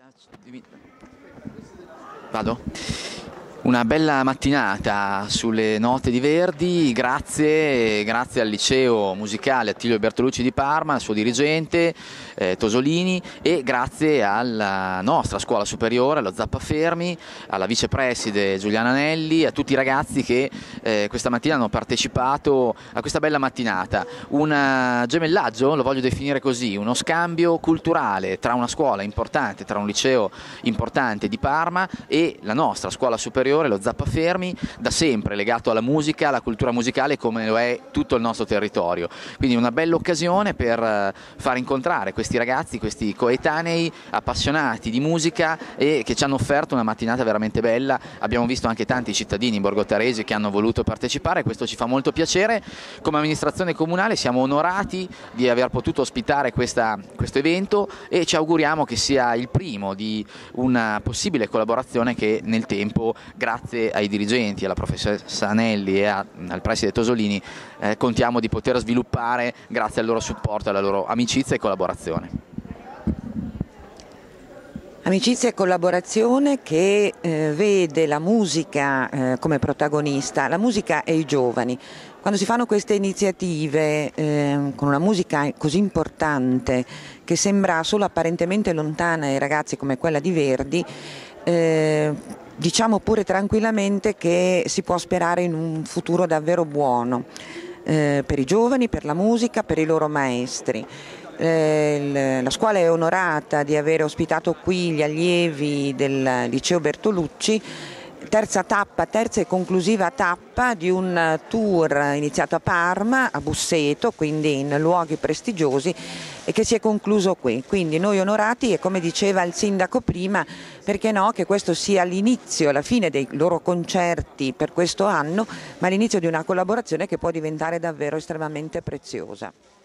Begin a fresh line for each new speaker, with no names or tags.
Vado? Una bella mattinata sulle note di Verdi, grazie al liceo musicale Attilio Bertolucci di Parma, al suo dirigente Tosolini, e grazie alla nostra scuola superiore, allo Zappafermi, alla vicepreside Giuliana Anelli, a tutti i ragazzi che questa mattina hanno partecipato a questa bella mattinata. Un gemellaggio, lo voglio definire così, uno scambio culturale tra una scuola importante, tra un liceo importante di Parma e la nostra scuola superiore, lo Zappafermi, da sempre legato alla musica, alla cultura musicale, come lo è tutto il nostro territorio. Quindi una bella occasione per far incontrare questi ragazzi, questi coetanei appassionati di musica e che ci hanno offerto una mattinata veramente bella. Abbiamo visto anche tanti cittadini borgottaresi che hanno voluto partecipare, questo ci fa molto piacere. Come amministrazione comunale siamo onorati di aver potuto ospitare questo evento e ci auguriamo che sia il primo di una possibile collaborazione che nel tempo, grazie ai dirigenti, alla professoressa Anelli e al preside Tosolini, contiamo di poter sviluppare grazie al loro supporto, alla loro amicizia e collaborazione.
Amicizia e collaborazione che vede la musica come protagonista, la musica e i giovani. Quando si fanno queste iniziative con una musica così importante che sembra solo apparentemente lontana ai ragazzi come quella di Verdi, diciamo pure tranquillamente che si può sperare in un futuro davvero buono per i giovani, per la musica, per i loro maestri. La scuola è onorata di aver ospitato qui gli allievi del liceo Bertolucci, terza e conclusiva tappa di un tour iniziato a Parma, a Busseto, quindi in luoghi prestigiosi, e che si è concluso qui. Quindi noi onorati, e come diceva il sindaco prima, perché no, che questo sia l'inizio, la fine dei loro concerti per questo anno, ma l'inizio di una collaborazione che può diventare davvero estremamente preziosa.